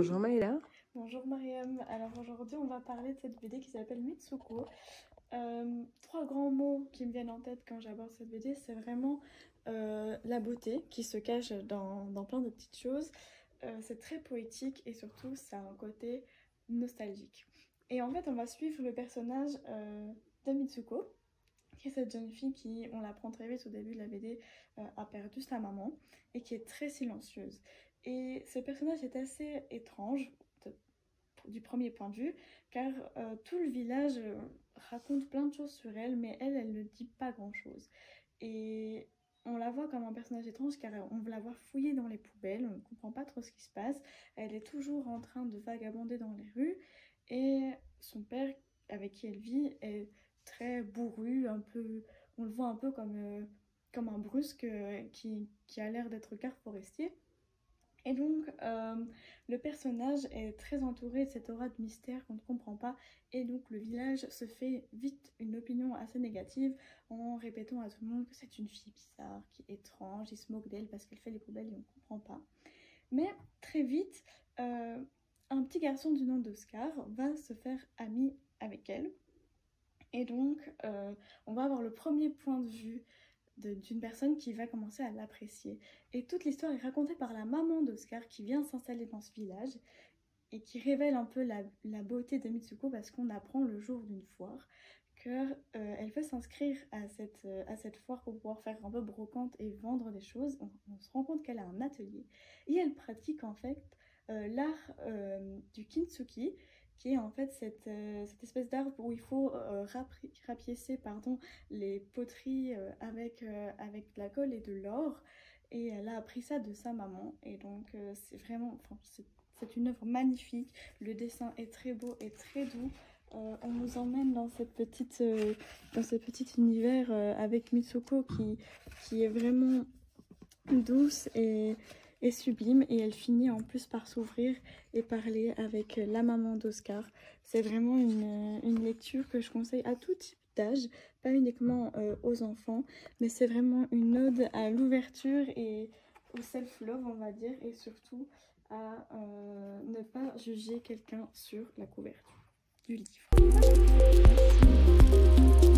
Bonjour Maëla. Bonjour Mariam, alors aujourd'hui on va parler de cette BD qui s'appelle Mitsuko. Trois grands mots qui me viennent en tête quand j'aborde cette BD, c'est vraiment la beauté qui se cache dans plein de petites choses. C'est très poétique et surtout ça a un côté nostalgique. Et en fait on va suivre le personnage de Mitsuko, qui est cette jeune fille qui, on l'apprend très vite au début de la BD, a perdu sa maman et qui est très silencieuse. Et ce personnage est assez étrange du premier point de vue, car tout le village raconte plein de choses sur elle, mais elle ne dit pas grand-chose. Et on la voit comme un personnage étrange, car on la voit fouiller dans les poubelles, on ne comprend pas trop ce qui se passe, elle est toujours en train de vagabonder dans les rues, et son père, avec qui elle vit, est très bourru, un peu, on le voit un peu comme un brusque qui a l'air d'être garde forestier. Et donc, le personnage est très entouré de cette aura de mystère qu'on ne comprend pas, et donc le village se fait vite une opinion assez négative en répétant à tout le monde que c'est une fille bizarre, qui est étrange, ils se moquent d'elle parce qu'elle fait les poubelles et on ne comprend pas. Mais très vite, un petit garçon du nom d'Oscar va se faire ami avec elle, et donc on va avoir le premier point de vue d'une personne qui va commencer à l'apprécier. Et toute l'histoire est racontée par la maman d'Oscar qui vient s'installer dans ce village et qui révèle un peu la beauté de Mitsuko, parce qu'on apprend le jour d'une foire qu'elle veut s'inscrire à cette foire pour pouvoir faire un peu brocante et vendre des choses. On se rend compte qu'elle a un atelier et elle pratique en fait l'art du kintsugi, qui est en fait cette espèce d'art où il faut rapiécer les poteries avec de la colle et de l'or. Et elle a appris ça de sa maman. Et donc c'est vraiment, c'est une œuvre magnifique. Le dessin est très beau et très doux. On nous emmène dans ce petit univers avec Mitsuko qui est vraiment douce et sublime, et elle finit en plus par s'ouvrir et parler avec la maman d'Oscar. C'est vraiment une lecture que je conseille à tout type d'âge, pas uniquement aux enfants, mais c'est vraiment une ode à l'ouverture et au self-love, on va dire, et surtout à ne pas juger quelqu'un sur la couverture du livre. Merci.